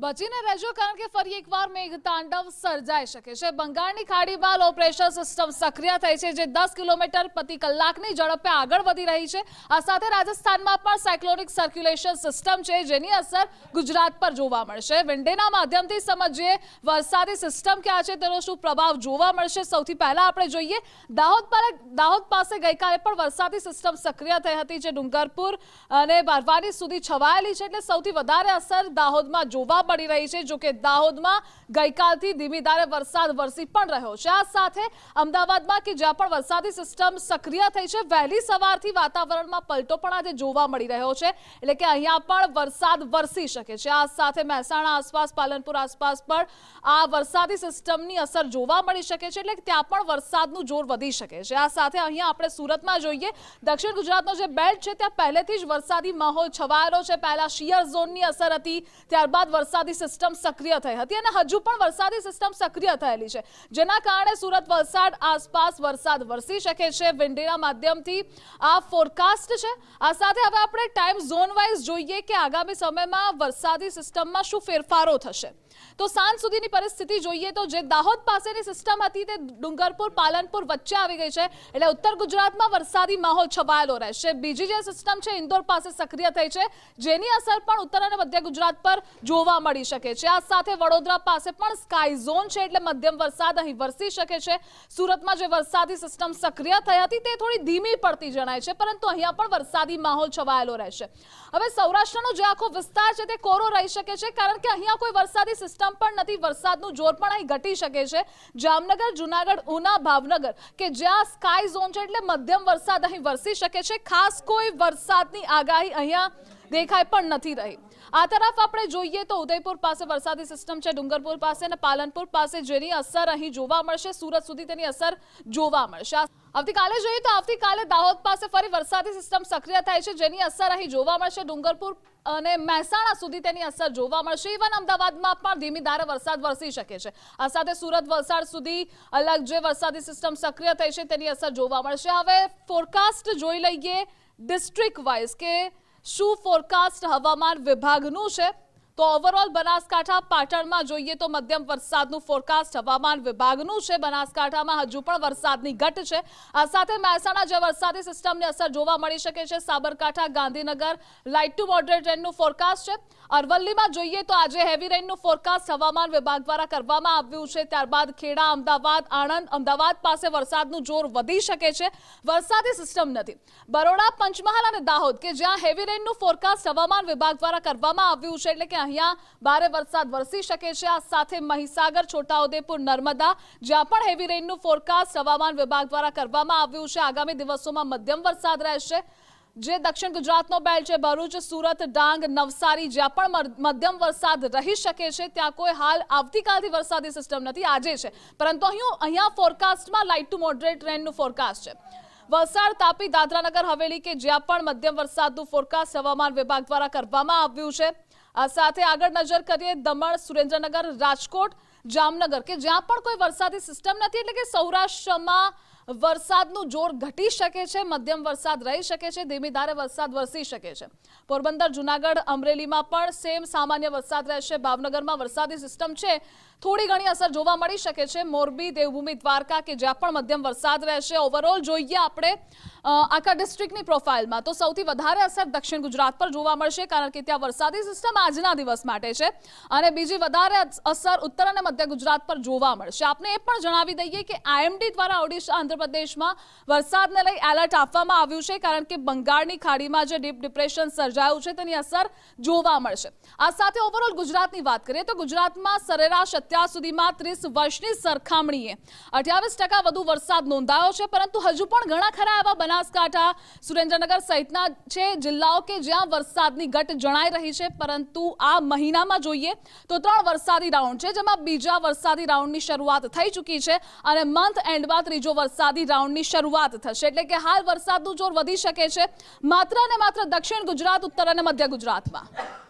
બચીને રહેજો કારણ કે ફરી એકવાર મેઘતાંડવ સર્જાઈ શકે છે। બંગાળની ખાડીમાં લો પ્રેશર સિસ્ટમ સક્રિય થઈ છે, જે 10 કિલોમીટર પ્રતિ કલાકની ઝડપે આગળ વધી રહી છે। આ સાથે રાજસ્થાનમાં પણ સાયક્લોનિક સર્ક્યુલેશન સિસ્ટમ છે, જેની અસર ગુજરાત પર જોવા મળશે। વિન્ડેના માધ્યમથી સમજીએ વરસાદી સિસ્ટમ ક્યાં છે, તેનો શું પ્રભાવ જોવા મળશે। સૌથી પહેલા આપણે જોઈએ દાહોદ પાસે ગઈકાલે પણ વરસાદી સિસ્ટમ સક્રિય થઈ હતી, જે ડુંગરપુર અને બારવાની સુધી છવાયેલી છે, એટલે સૌથી વધારે અસર દાહોદમાં જોવા મળી રહી છે। જો કે દાહોદમાં ગઈકાલથી ધીમી ધારે વરસાદ વરસી પણ રહ્યો છે। આ સાથે અમદાવાદમાં કે જ્યાં પણ વરસાદી સિસ્ટમ સક્રિય થઈ છે, વહેલી સવારથી વાતાવરણમાં પલટો પણ આજે જોવા મળી રહ્યો છે, એટલે કે અહીંયા પણ વરસાદ વરસી શકે છે। આ સાથે મહેસાણા આસપાસ, પાલનપુર આસપાસ પણ આ વરસાદી સિસ્ટમની અસર જોવા મળી શકે છે, એટલે ત્યાં પણ વરસાદનું જોર વધી શકે છે। આ સાથે અહીંયા આપણે સુરતમાં જોઈએ, દક્ષિણ ગુજરાતનો જે બેલ્ટ છે ત્યાં પહેલેથી જ વરસાદી માહોલ છવાયેલો છે। પહેલા શિયર ઝોનની અસર હતી, ત્યારબાદ વરસાદી સિસ્ટમ સક્રિય થઈ હતી અને હજુ પણ વરસાદી સિસ્ટમ સક્રિય થયેલી છે, જેના કારણે સુરત, વલસાડ આસપાસ વરસાદ વરસી શકે છે। વિન્ડીના માધ્યમથી આ ફોરકાસ્ટ છે। આ સાથે હવે આપણે ટાઈમ ઝોન વાઇઝ જોઈએ કે આગામી સમયમાં વરસાદી સિસ્ટમમાં શું ફેરફારો થશે। તો સાંજ સુધીની પરિસ્થિતિ જોઈએ તો જે દાહોદ પાસેની સિસ્ટમ હતી તે ડુંગરપુર, પાલનપુર વચ્ચે આવી ગઈ છે, એટલે ઉત્તર ગુજરાતમાં વરસાદી માહોલ છવાયેલો રહેશે। બીજી જે સિસ્ટમ છે ઇન્દોર પાસે સક્રિય થઈ છે, જેની અસર પણ ઉત્તર અને મધ્ય ગુજરાત પર જોવા મળી શકે છે। આ સાથે વડોદરા પાસે પણ સ્કાય ઝોન છે, એટલે મધ્યમ વરસાદ અહીં વરસી શકે છે। સુરતમાં જે વરસાદી સિસ્ટમ સક્રિય થઈ હતી તે થોડી ધીમી પડતી જણાય છે, પરંતુ અહીંયા પણ વરસાદી માહોલ છવાયેલો રહેશે। હવે સૌરાષ્ટ્રનો જે આખો વિસ્તાર છે તે કોરો રહી શકે છે, કારણ કે અહીંયા કોઈ વરસાદી સિસ્ટમ પણ નથી, વરસાદનું જોર પણ અહીં ઘટી શકે છે। જામનગર, જુનાગઢ, ઉના, ભાવનગર કે જ્યાં સ્કાય ઝોન છે, એટલે મધ્યમ વરસાદ અહીં વરસી શકે છે। ખાસ કોઈ વરસાદની આગાહી અહીંયા દેખાઈ પણ નથી રહી। આ તરફ આપણે જોઈએ તો ઉદયપુર પાસે વરસાદી સિસ્ટમ છે, ડુંગરપુર પાસે અને પાલનપુર પાસે, જેની અસર અહીં જોવા મળશે। સુરત સુધી તેની અસર જોવા મળશે। આવતીકાલે જોઈએ તો આવતીકાલે દાહોદ પાસે ફરી વરસાદી સિસ્ટમ સક્રિય થાય છે, જેની અસર અહીં જોવા મળશે। ડુંગરપુર અને મહેસાણા સુધી તેની અસર જોવા મળશે। ઇવન અમદાવાદમાં પણ ધીમી ધારે વરસાદ વરસી શકે છે। આ સાથે સુરત, વલસાડ સુધી અલગ જે વરસાદી સિસ્ટમ સક્રિય થઈ છે તેની અસર જોવા મળશે। હવે ફોરકાસ્ટ જોઈ લઈએ ડિસ્ટ્રિક્ટ વાઇઝ કે શું ફોરકાસ્ટ હવામાન વિભાગનું છે। તો ઓવરઓલ બનાસકાંઠા, પાટણમાં જોઈએ તો મધ્યમ વરસાદનું ફોરકાસ્ટ હવામાન વિભાગનું છે। બનાસકાંઠામાં હજુ પણ વરસાદની ઘટ છે। આ સાથે મહેસાણા જે વરસાદી સિસ્ટમની અસર જોવા મળી શકે છે। Sabarkantha, Gandhinagar light to moderate રેનનું ફોરકાસ્ટ છે। અરવલ્લીમાં જોઈએ તો આજે હેવી રેનનું ફોરકાસ્ટ હવામાન વિભાગ દ્વારા કરવામાં આવ્યું છે। ત્યારબાદ ખેડા, અમદાવાદ, આણંદ, અમદાવાદ પાસે વરસાદનું જોર વધી શકે છે, વરસાદી સિસ્ટમ નથી। બરોડા, પંચમહાલ અને દાહોદ કે જ્યાં હેવી રેનનું ફોરકાસ્ટ હવામાન વિભાગ દ્વારા કરવામાં આવ્યું છે, એટલે કે અહીંયા ભારે વરસાદ વરસી શકે છે। આ સાથે મહીસાગર, છોટાઉદેપુર, નર્મદા જ્યાં પણ હેવી રેનનું ફોરકાસ્ટ હવામાન વિભાગ દ્વારા કરવામાં આવ્યું છે। આગામી દિવસોમાં મધ્યમ વરસાદ રહેશે। જે દક્ષિણ ગુજરાતનો બેલ્ટ છે, ભરૂચ, સુરત, ડાંગ, નવસારી જ્યાં પણ મધ્યમ વરસાદ રહી શકે છે, ત્યાં કોઈ હાલ આવતીકાલથી વરસાદી સિસ્ટમ નથી, આજે છે, પરંતુ અહીંયા ફોરકાસ્ટમાં લાઇટ ટુ મોડરેટ રેનનું ફોરકાસ્ટ છે। વલસાડ, તાપી, દાદરાનગર હવેલી કે જ્યાં પણ મધ્યમ વરસાદનું ફોરકાસ્ટ હવામાન વિભાગ દ્વારા કરવામાં આવ્યું છે। આ સાથે આગળ નજર કરીએ દમણ, સુરેન્દ્રનગર, રાજકોટ, જામનગર કે જ્યાં પણ કોઈ વરસાદી સિસ્ટમ નથી, એટલે કે સૌરાષ્ટ્રમાં વરસાદનું જોર ઘટી શકે છે, મધ્યમ વરસાદ રહી શકે છે, ધીમી ધારે વરસાદ વરસી શકે છે। પોરબંદર, જુનાગઢ, અમરેલીમાં પણ સેમ સામાન્ય વરસાદ રહેશે। ભાવનગરમાં વરસાદી સિસ્ટમ છે, થોડી ઘણી અસર જોવા મળી શકે છે। મોરબી, દેવભૂમિ, દ્વારકા કે જ્યાં પણ મધ્યમ વરસાદ રહેશે। ઓવરઓલ જોઈએ આપણે આખા ડિસ્ટ્રિક્ટની પ્રોફાઇલમાં તો સૌથી વધારે અસર દક્ષિણ ગુજરાત પર જોવા મળશે, કારણ કે ત્યાં વરસાદી સિસ્ટમ આજના દિવસ માટે છે, અને બીજી વધારે અસર ઉત્તર અને મધ્ય ગુજરાત પર જોવા મળશે। આપને એ પણ જણાવી દઈએ કે આઈએમડી દ્વારા ઓડિશા, આંધ્રપ્રદેશમાં વરસાદને લઈ એલર્ટ આપવામાં આવ્યું છે, કારણ કે બંગાળની ખાડીમાં જે ડીપ ડિપ્રેશન સર્જાયું છે તેની અસર જોવા મળશે। આ સાથે ઓવરઓલ ગુજરાતની વાત કરીએ તો ગુજરાતમાં સરેરાશ અત્યાર સુધીમાં 30 વર્ષની સરખામણીએ 28% વધુ વરસાદ નોંધાયો છે, પરંતુ હજુ પણ ઘણા ખરા એવા બનાસકાંઠા, સુરેન્દ્રનગર સહિતના છે જિલ્લાઓ કે જ્યાં વરસાદની ઘટ જણાઈ રહી છે। પરંતુ આ મહિનામાં જોઈએ તો 3 વરસાદી રાઉન્ડ છે, જેમાં બીજા વરસાદી રાઉન્ડની શરૂઆત થઈ ચૂકી છે, અને મંથ એન્ડમાં ત્રીજો વરસાદી રાઉન્ડની શરૂઆત થશે, એટલે કે હાલ વરસાદનું જોર વધી શકે છે માત્ર અને માત્ર દક્ષિણ ગુજરાત, ઉત્તર અને મધ્ય ગુજરાતમાં।